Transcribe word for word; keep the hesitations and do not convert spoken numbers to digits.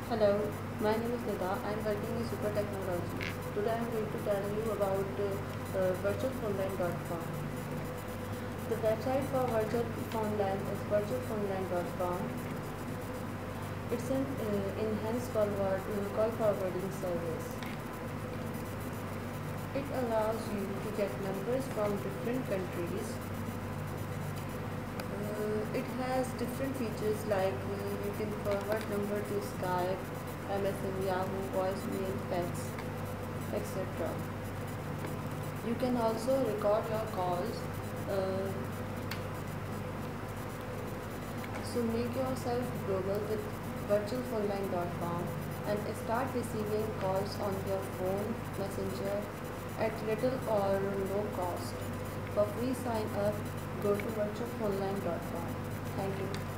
Hello, my name is Nida. I am working in Super Technology. Today I am going to tell you about uh, uh, virtual phone line dot com. The website for virtual phone line is virtual phone line dot com. It's an uh, enhanced call, uh, call forwarding service. It allows you to get numbers from different countries. Uh, it has different features like uh, you can forward number to Skype, M S N, Yahoo, voicemail, text, et cetera. You can also record your calls. Uh, so make yourself global with virtual phone line dot com and start receiving calls on your phone, messenger at little or no cost. For free sign up, go to virtual phone line dot com. Thank you.